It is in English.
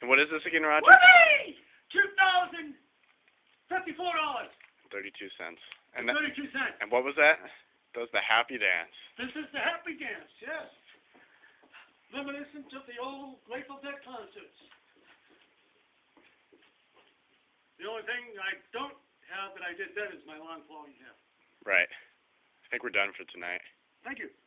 And what is this again, Roger? Whoopee! $2,054. 32 cents. And 32 cents. and what was that? That was the happy dance. This is the happy dance, yes. Reminiscent of the old Grateful Dead concerts. The only thing I don't have that I did then is my long flowing hair. Right. I think we're done for tonight. Thank you.